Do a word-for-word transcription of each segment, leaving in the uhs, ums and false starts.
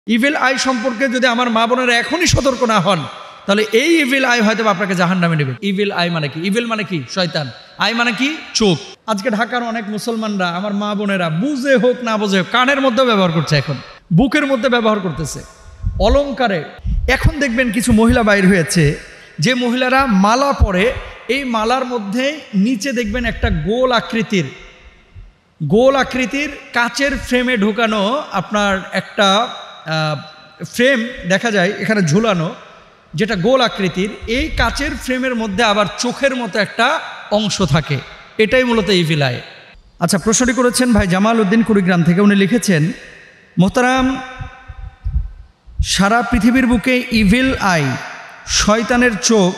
Evil I সম্পর্কে যদি আমার মা বোনেরা এখনই সতর্ক না হন, তাহলে এই ইভিল আই হয়তো আপনাকে জাহান্নামে নেবে। ইভিল আই মানে কি? ইভিল মানে কি? শয়তান। আই মানে কি? চোখ। আজকে ঢাকার অনেক মুসলমানরা, আমার মা বোনেরা, বুঝে হোক না বুঝে হোক, কানের মধ্যে ব্যবহার করছে, এখন বুকের মধ্যে ব্যবহার করতেছে, অলংকারে। এখন দেখবেন কিছু মহিলা বাইর হয়েছে, যে মহিলারা মালা পরে, এই মালার মধ্যে নিচে দেখবেন একটা গোল আকৃতির গোল আকৃতির কাচের ফ্রেমে ঢোকানো আপনার একটা ফ্রেম দেখা যায় এখানে ঝুলানো, যেটা গোল আকৃতির। এই কাচের ফ্রেমের মধ্যে আবার চোখের মতো একটা অংশ থাকে, এটাই মূলত ইভিল আই। আচ্ছা, প্রশ্নটি করেছেন ভাই জামাল উদ্দিন কুড়িগ্রাম থেকে। উনি লিখেছেন, মোহতারাম, সারা পৃথিবীর বুকে ইভিল আই, শয়তানের চোখ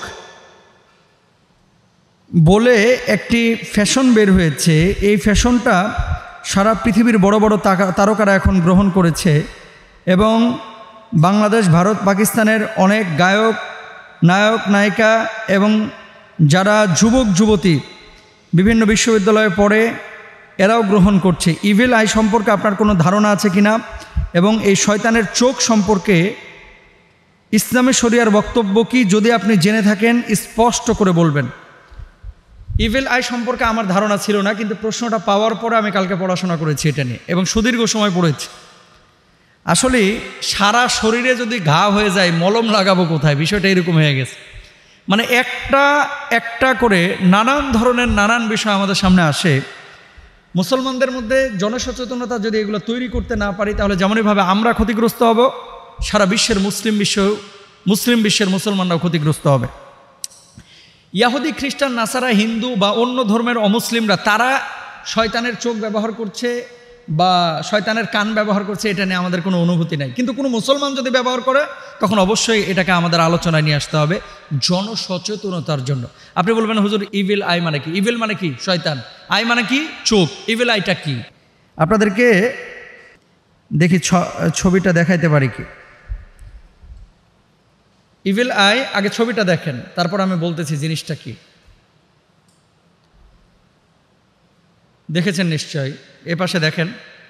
বলে একটি ফ্যাশন বের হয়েছে। এই ফ্যাশনটা সারা পৃথিবীর বড় বড় তারকারা এখন গ্রহণ করেছে, এবং বাংলাদেশ, ভারত, পাকিস্তানের অনেক গায়ক, নায়ক, নায়িকা এবং যারা যুবক যুবতী বিভিন্ন বিশ্ববিদ্যালয়ে পড়ে, এরাও গ্রহণ করছে। ইভিল আই সম্পর্কে আপনার কোনো ধারণা আছে কিনা, এবং এই শয়তানের চোখ সম্পর্কে ইসলামী শরিয়ার বক্তব্য কি? যদি আপনি জেনে থাকেন স্পষ্ট করে বলবেন। ইভিল আই সম্পর্কে আমার ধারণা ছিল না, কিন্তু প্রশ্নটা পাওয়ার পরে আমি কালকে পড়াশোনা করেছি এটা নিয়ে, এবং সুদীর্ঘ সময় পড়েছি। আসলে সারা শরীরে যদি ঘা হয়ে যায়, মলম লাগাবো কোথায়? বিষয়টা এরকম হয়ে গেছে। মানে একটা একটা করে নানান ধরনের নানান বিষয় আমাদের সামনে আসে। মুসলমানদের মধ্যে জনসচেতনতা যদি এগুলো তৈরি করতে না পারি, তাহলে যেমনইভাবে আমরা ক্ষতিগ্রস্ত হব, সারা বিশ্বের মুসলিম বিশ্ব মুসলিম বিশ্বের মুসলমানরাও ক্ষতিগ্রস্ত হবে। ইয়াহুদি, খ্রিস্টান, নাসারা, হিন্দু বা অন্য ধর্মের অমুসলিমরা, তারা শয়তানের চোখ ব্যবহার করছে বা শয়তানের কান ব্যবহার করছে, এটা নিয়ে আমাদের কোনো অনুভূতি নাই। কিন্তু কোনো মুসলমান যদি ব্যবহার করে, তখন অবশ্যই এটাকে আমাদের আলোচনায় নিয়ে আসতে হবে জনসচেতনতার জন্য। আপনি বলবেন, হুজুর ইভিল আই মানে কি? ইভিল মানে কি? শয়তান। আই মানে কি? চোখ। ইভিল আইটা কি? আপনাদেরকে দেখি ছবিটা দেখাইতে পারি কি? ইভিল আই, আগে ছবিটা দেখেন, তারপর আমি বলতেছি জিনিসটা কি। দেখেছেন নিশ্চয়ই, এ পাশে দেখেন।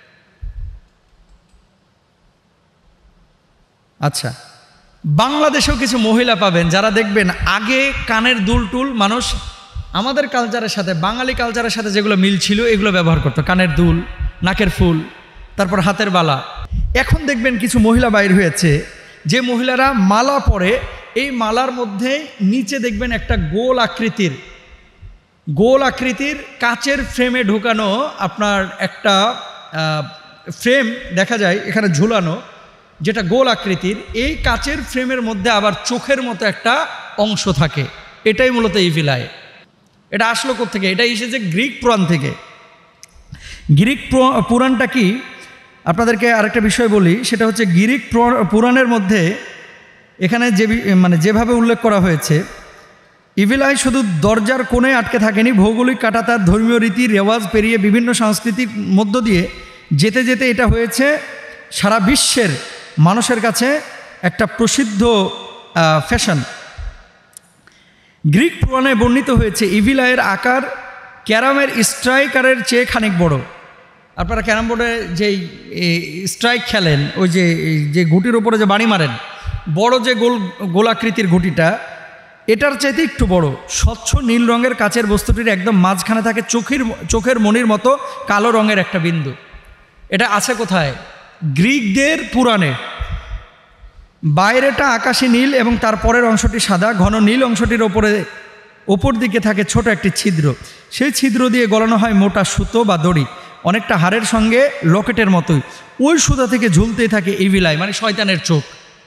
আচ্ছা, বাংলাদেশেও কিছু মহিলা পাবেন যারা দেখবেন আগে কানের দুল টুল মানুষ আমাদের কালচারের সাথে, বাঙালি কালচারের সাথে যেগুলো মিল ছিল, এগুলো ব্যবহার করতো। কানের দুল, নাকের ফুল, তারপর হাতের বালা। এখন দেখবেন কিছু মহিলা বাইর হয়েছে, যে মহিলারা মালা পরে, এই মালার মধ্যে নিচে দেখবেন একটা গোল আকৃতির গোল আকৃতির কাচের ফ্রেমে ঢোকানো আপনার একটা ফ্রেম দেখা যায় এখানে ঝুলানো, যেটা গোল আকৃতির। এই কাচের ফ্রেমের মধ্যে আবার চোখের মতো একটা অংশ থাকে, এটাই মূলত ইভিল আই। এটা আসলো কোত্থেকে? এটা এসেছে গ্রিক পুরাণ থেকে। গ্রিক পুরাণটা কি আপনাদেরকে আরেকটা বিষয় বলি, সেটা হচ্ছে গ্রিক পুরাণের মধ্যে এখানে যে মানে যেভাবে উল্লেখ করা হয়েছে, ইভিল আই শুধু দরজার কোণে আটকে থাকেনি, ভৌগোলিক কাঁটাতার, ধর্মীয় রীতি রেওয়াজ পেরিয়ে বিভিন্ন সাংস্কৃতিক মধ্য দিয়ে যেতে যেতে এটা হয়েছে সারা বিশ্বের মানুষের কাছে একটা প্রসিদ্ধ ফ্যাশন। গ্রিক পুরাণে বর্ণিত হয়েছে ইভিল আইয়ের আকার ক্যারামের স্ট্রাইকারের চেয়ে খানিক বড়। আপনারা ক্যারাম বোর্ডে যেই স্ট্রাইক খেলেন, ওই যে যে ঘুটির ওপরে যে বাড়ি মারেন, বড় যে গোল গোলাকৃতির ঘুটিটা, এটার চাইতে একটু বড়, স্বচ্ছ নীল রঙের কাচের বস্তুটির একদম মাঝখানে থাকে চোখের চোখের মণির মতো কালো রঙের একটা বিন্দু। এটা আছে কোথায়? গ্রিকদের পুরাণে। বাইরেটা আকাশী নীল এবং তারপরের অংশটি সাদা, ঘন নীল অংশটির ওপরে ওপর দিকে থাকে ছোট একটি ছিদ্র। সেই ছিদ্র দিয়ে গলানো হয় মোটা সুতো বা দড়ি, অনেকটা হাড়ের সঙ্গে লকেটের মতোই। ওই সুতা থেকে ঝুলতেই থাকে ইভিল আই, মানে শয়তানের চোখ।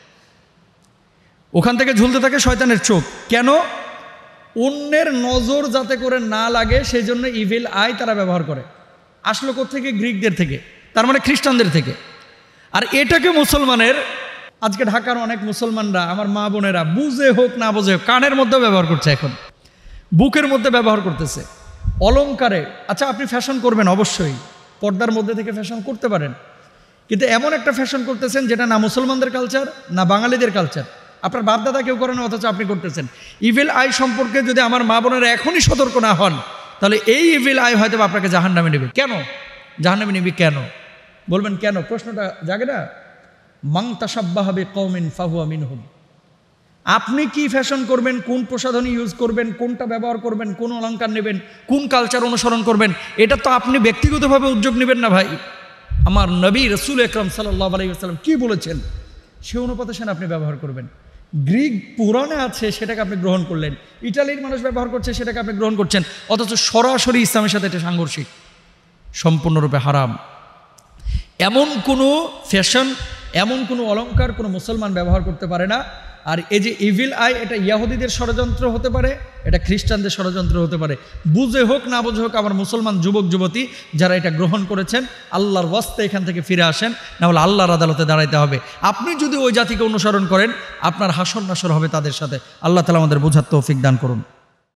ওখান থেকে ঝুলতে থাকে শয়তানের চোখ। কেন? অন্যের নজর যাতে করে না লাগে, সেই জন্য ইভিল আই তারা ব্যবহার করে। আসলো কোত্থেকে? গ্রিকদের থেকে, তার মানে খ্রিস্টানদের থেকে। আর এটাকে মুসলমানের, আজকে ঢাকার অনেক মুসলমানরা, আমার মা বোনেরা, বুঝে হোক না বুঝে হোক, কানের মধ্যে ব্যবহার করছে, এখন বুকের মধ্যে ব্যবহার করতেছে, অলংকারে। আচ্ছা, আপনি ফ্যাশন করবেন, অবশ্যই পর্দার মধ্যে থেকে ফ্যাশন করতে পারেন, কিন্তু এমন একটা ফ্যাশন করতেছেন যেটা না মুসলমানদের কালচার, না বাঙালিদের কালচার। আপনার বাপদাদা কেউ করেন, অথচ আপনি করতেছেন। ইভিল আই সম্পর্কে যদি আমার মা বোনেরা এখনই সতর্ক না হন, তাহলে এই ইভিল আই হয়তো আপনাকে জাহান্নামে নেবে। কেন জাহান্নামে নেবে? কেন বলবেন? কেন? প্রশ্নটা জাগে না? মান তাশাব্বাহা বিকওমিন ফাহুয়া মিনহুম। আপনি কি ফ্যাশন করবেন, কোন প্রসাধনী ইউজ করবেন, কোনটা ব্যবহার করবেন, কোন অলংকার নেবেন, কোন কালচার অনুসরণ করবেন, এটা তো আপনি ব্যক্তিগতভাবে উদ্যোগ নেবেন না ভাই। আমার নবী রাসূল আকরাম সাল্লাল্লাহু আলাইহি ওয়াসাল্লাম কি বলেছেন সে অনুপাতে সেন আপনি ব্যবহার করবেন। গ্রিক পুরাণে আছে সেটাকে আপনি গ্রহণ করলেন, ইটালির মানুষ ব্যবহার করছে সেটাকে আপনি গ্রহণ করছেন, অথচ সরাসরি ইসলামের সাথে এটা সাংঘর্ষিক, সম্পূর্ণরূপে হারাম। এমন কোনো ফ্যাশন, এমন কোনো অলংকার কোনো মুসলমান ব্যবহার করতে পারে না। আর এই যে ইভিল আই, এটা ইয়াহুদিদের ষড়যন্ত্র হতে পারে, এটা খ্রিস্টানদের ষড়যন্ত্র হতে পারে, বুঝে হোক না বুঝে হোক আমার মুসলমান যুবক যুবতী যারা এটা গ্রহণ করেছেন আল্লাহর ওয়াস্তে এখান থেকে ফিরে আসেন, না হলে আল্লাহর আদালতে দাঁড়াইতে হবে। আপনি যদি ওই জাতিকে অনুসরণ করেন আপনার হাসর নাসর হবে তাদের সাথে। আল্লাহ তাআলা আমাদের বোঝার তৌফিক দান করুন।